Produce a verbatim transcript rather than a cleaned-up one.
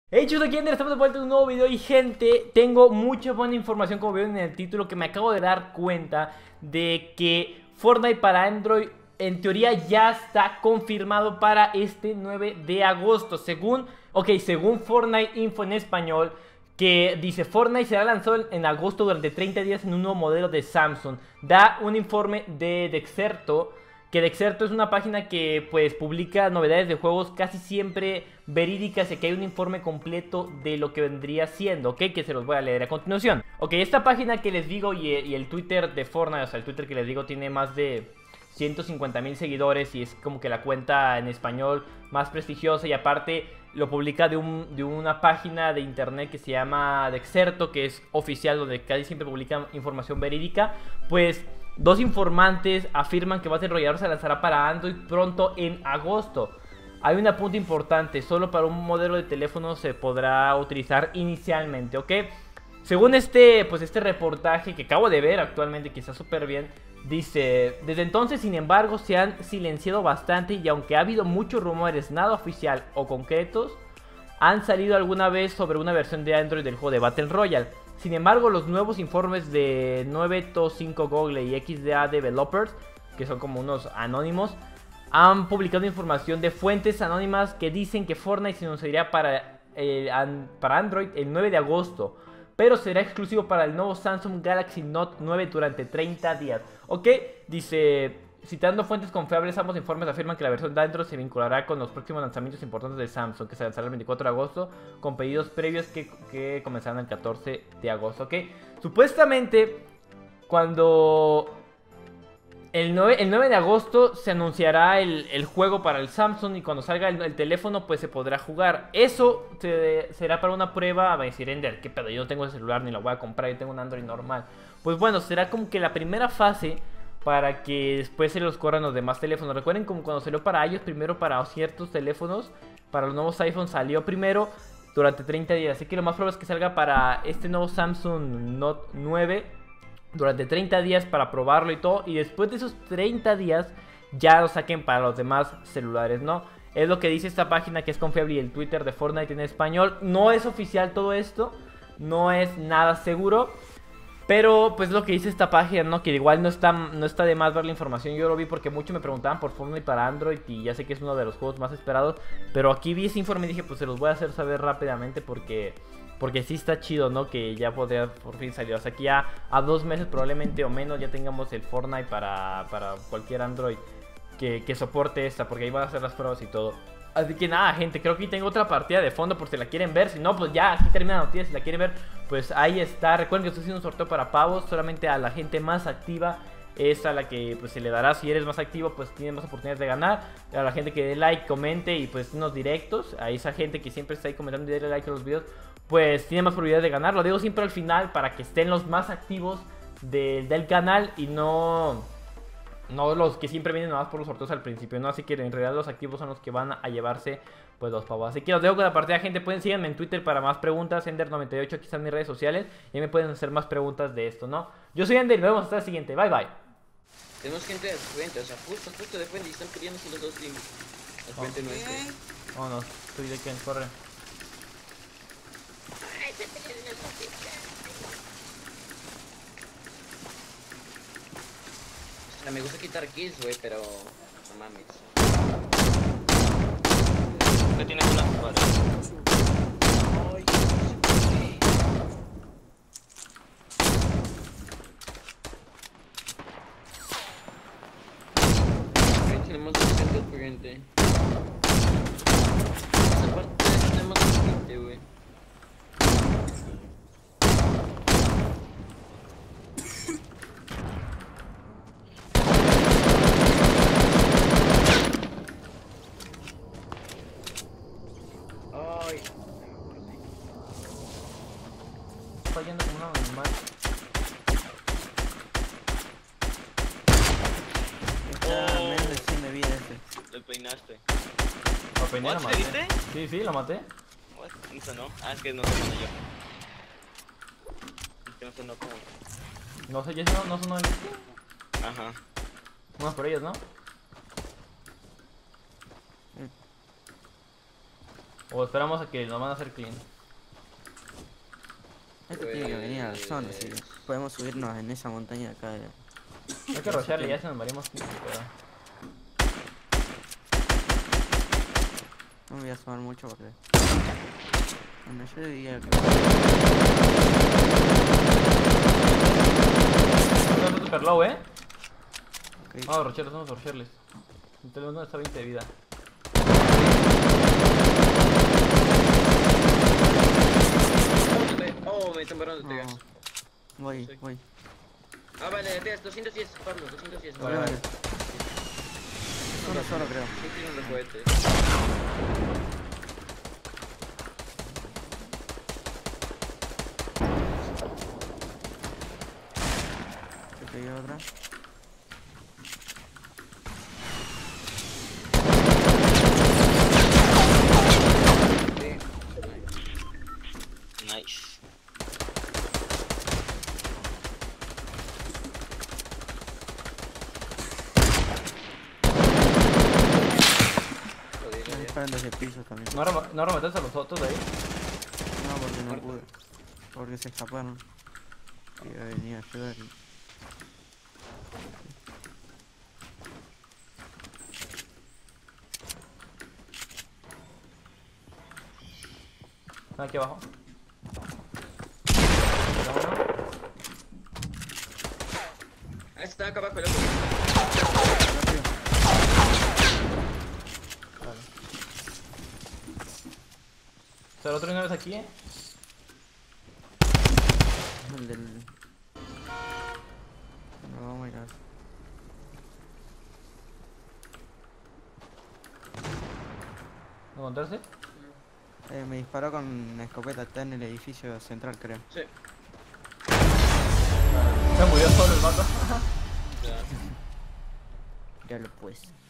Hey chicos, aquí Ender, estamos de vuelta en un nuevo video y gente, tengo mucha buena información como vieron en el título, que me acabo de dar cuenta de que Fortnite para Android en teoría ya está confirmado para este nueve de agosto, según, ok, según Fortnite Info en español, que dice Fortnite será lanzado en agosto durante treinta días en un nuevo modelo de Samsung. Da un informe de Dexerto, que Dexerto es una página que pues publica novedades de juegos casi siempre verídicas, y que hay un informe completo de lo que vendría siendo, ¿ok? Que se los voy a leer a continuación. Ok, esta página que les digo y, y el Twitter de Fortnite, o sea, el Twitter que les digo tiene más de ciento cincuenta mil seguidores y es como que la cuenta en español más prestigiosa, y aparte lo publica de, un, de una página de internet que se llama Dexerto, que es oficial, donde casi siempre publican información verídica. Pues dos informantes afirman que Battle Royale se lanzará para Android pronto en agosto. Hay un apunte importante: solo para un modelo de teléfono se podrá utilizar inicialmente, ¿ok? Según este, pues este reportaje que acabo de ver actualmente, que está súper bien, dice: desde entonces, sin embargo, se han silenciado bastante, y aunque ha habido muchos rumores, nada oficial o concretos han salido alguna vez sobre una versión de Android del juego de Battle Royale. Sin embargo, los nuevos informes de nueve to cinco Google y X D A Developers, que son como unos anónimos, han publicado información de fuentes anónimas que dicen que Fortnite se anunciaría para, eh, para Android el nueve de agosto, pero será exclusivo para el nuevo Samsung Galaxy Note nueve durante treinta días. Ok, dice: citando fuentes confiables, ambos informes afirman que la versión de Android se vinculará con los próximos lanzamientos importantes de Samsung, que se lanzará el veinticuatro de agosto, con pedidos previos que, que comenzarán el catorce de agosto. Ok, supuestamente cuando el nueve, el nueve de agosto se anunciará el, el juego para el Samsung, y cuando salga el, el teléfono pues se podrá jugar. Eso se, será para una prueba. Va a decir Ender: ¿qué pedo? Yo no tengo ese celular ni lo voy a comprar, yo tengo un Android normal. Pues bueno, será como que la primera fase para que después se los corran los demás teléfonos. Recuerden como cuando salió para iOS, primero para ciertos teléfonos, para los nuevos iPhones salió primero durante treinta días. Así que lo más probable es que salga para este nuevo Samsung Note nueve durante treinta días para probarlo y todo, y después de esos treinta días ya lo saquen para los demás celulares, ¿no? Es lo que dice esta página, que es confiable, y el Twitter de Fortnite en español. No es oficial todo esto, no es nada seguro, pero pues lo que dice esta página, ¿no? Que igual no está, no está de más ver la información. Yo lo vi porque muchos me preguntaban por Fortnite para Android, y ya sé que es uno de los juegos más esperados, pero aquí vi ese informe y dije: pues se los voy a hacer saber rápidamente, porque... Porque sí está chido, ¿no? Que ya podría por fin salir. O sea, que ya a dos meses probablemente o menos ya tengamos el Fortnite para, para cualquier Android que, que soporte esta, porque ahí van a hacer las pruebas y todo. Así que nada, gente, creo que aquí tengo otra partida de fondo por si la quieren ver. Si no, pues ya, aquí termina la noticia. Si la quieren ver, pues ahí está. Recuerden que estoy haciendo un sorteo para pavos. Solamente a la gente más activa es a la que pues se le dará. Si eres más activo, pues tienes más oportunidades de ganar. A la gente que dé like, comente y pues unos directos. A esa gente que siempre está ahí comentando y déle like a los videos, pues tiene más probabilidades de ganar. Lo digo siempre al final para que estén los más activos de, del canal, y no, no los que siempre vienen nada más por los sorteos al principio, ¿no? Así que en realidad los activos son los que van a llevarse pues los pavos. Así que los dejo con la partida, gente. Pueden síganme en Twitter para más preguntas, Ender noventa y ocho, aquí están mis redes sociales, y me pueden hacer más preguntas de esto, ¿no? Yo soy Ender y nos vemos hasta la siguiente. Bye bye. Tenemos gente de frente, o sea, justo, justo de frente, y están peleándose los dos teams. Al frente Okay. nuestro. Oh no, estoy de quien corre. O sea, me gusta quitar kills, güey, pero no mames. ¿Qué tienes una jugada? Ay, no sé. Tenemos gente al frente. Esa parte tenemos gente, güey. Ay, Está yendo como una normal. Oh. Méndez, sí me vi ese. Lo peinaste. Lo peiné, lo ¿What? maté. ¿Le diste? Sí, sí, lo maté. What? No sonó. Ah, es que no sonó yo. Es que no sonó como... No sé, ya no, no sonó el... Ajá. Vamos por ellos, ¿no? O esperamos a que nos van a hacer clean. Este tiene que venir a la zona, así que podemos subirnos en esa montaña de acá. De... Hay que rocharle, ya se nos morimos. Pero... No me voy a sumar mucho porque... Bueno, yo diría que... Está super low, eh. Okay. Vamos a rocharles, vamos a rocharles. Entonces uno está veinte de vida. Oh, me tumbaron de No. tegas. Voy, Sí. voy. Ah, vale, de tegas, doscientos diez, Pablo, doscientos diez. Vale, vale. Solo, solo creo. Sí, tiene un cohete. Te pegué otra. Sí. Nice. Joder, ya, Me ya. disparan desde el piso también. ¿No, rema- no remataste a los otros de ahí? No, porque no pude. Porque se escaparon. Iba a venir a ayudar y... Ah, aquí abajo. Ah, está acá abajo el otro. Rápido. Vale. O sea, el otro no es aquí, eh. El del... No, vamos a ir a... ¿No encontrarse? Eh, me disparó con una escopeta, está en el edificio central, creo. Sí. Se murió solo el vato. Ya. Ya lo pues.